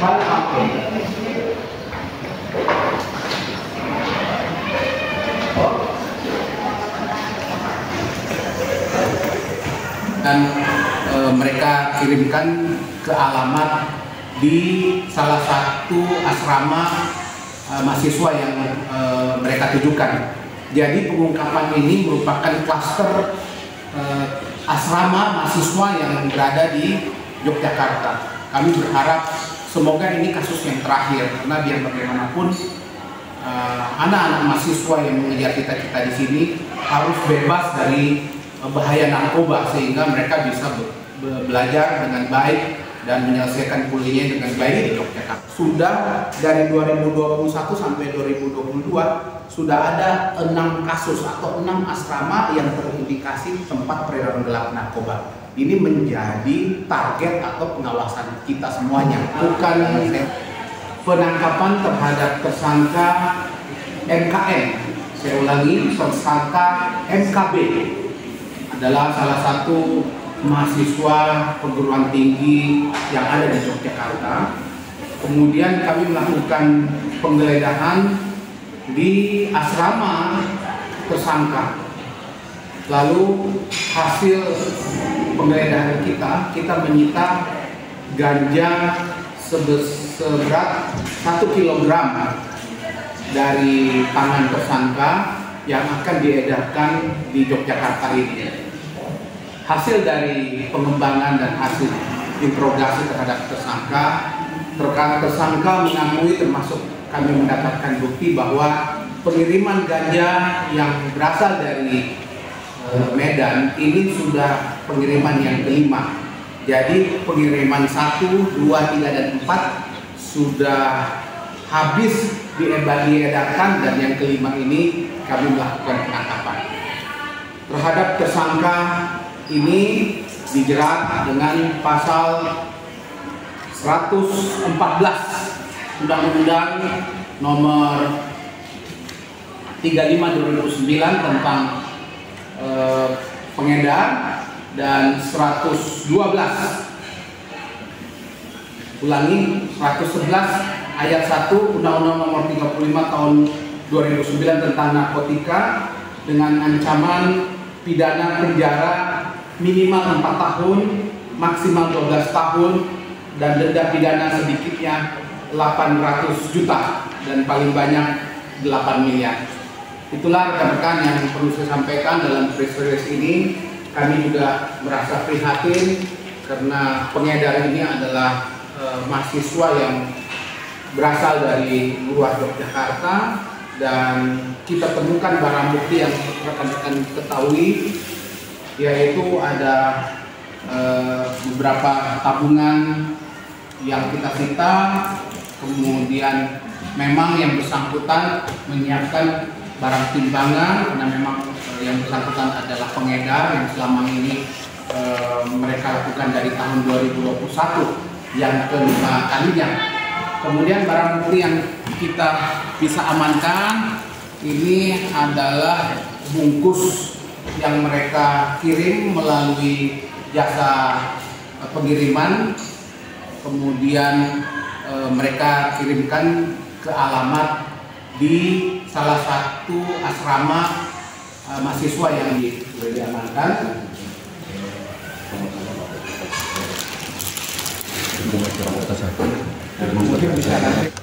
Dan mereka kirimkan ke alamat di salah satu asrama mahasiswa yang mereka tujukan. Jadi pengungkapan ini merupakan klaster asrama mahasiswa yang berada di Yogyakarta. Kami berharap semoga ini kasus yang terakhir, karena biar bagaimanapun anak-anak mahasiswa yang mengejar cita-cita di sini harus bebas dari bahaya narkoba, sehingga mereka bisa belajar dengan baik dan menyelesaikan kuliahnya dengan baik di Yogyakarta. Sudah dari 2021 sampai 2022 sudah ada 6 kasus atau 6 asrama yang terindikasi tempat peredaran gelap narkoba. Ini menjadi target atau pengawasan kita semuanya. Bukan penangkapan terhadap tersangka MKM. Saya ulangi, tersangka MKB adalah salah satu mahasiswa perguruan tinggi yang ada di Yogyakarta. Kemudian kami melakukan penggeledahan di asrama tersangka. Lalu hasil penggeledahan kita menyita ganja seberat 1 kilogram dari tangan tersangka yang akan diedarkan di Yogyakarta ini. Hasil dari pengembangan dan hasil interogasi terhadap tersangka mengakui, termasuk kami mendapatkan bukti bahwa pengiriman ganja yang berasal dari Medan ini sudah pengiriman yang kelima. Jadi pengiriman 1, 2, 3, dan 4 sudah habis diedarkan, dan yang kelima ini kami melakukan penangkapan. Terhadap tersangka ini dijerat dengan pasal 114 Undang-Undang Nomor 35/2009 tentang pengedar, dan 111 ayat 1 Undang-Undang Nomor 35 tahun 2009 tentang narkotika dengan ancaman pidana penjara minimal 4 tahun, maksimal 12 tahun, dan denda pidana sedikitnya 800 juta dan paling banyak 8 miliar. Itulah rekan-rekan yang perlu saya sampaikan dalam press release ini. Kami juga merasa prihatin karena pengedar ini adalah mahasiswa yang berasal dari luar Yogyakarta, dan kita temukan barang bukti yang rekan-rekan ketahui, yaitu ada beberapa tabungan yang kita sita. Kemudian memang yang bersangkutan menyiapkan barang timbangan, karena memang yang bersangkutan adalah pengedar yang selama ini mereka lakukan dari tahun 2021 yang kelima kalinya. Kemudian barang bukti yang kita bisa amankan ini adalah bungkus yang mereka kirim melalui jasa pengiriman, kemudian mereka kirimkan ke alamat di salah satu asrama mahasiswa yang diamankan. Mungkin bisa nanti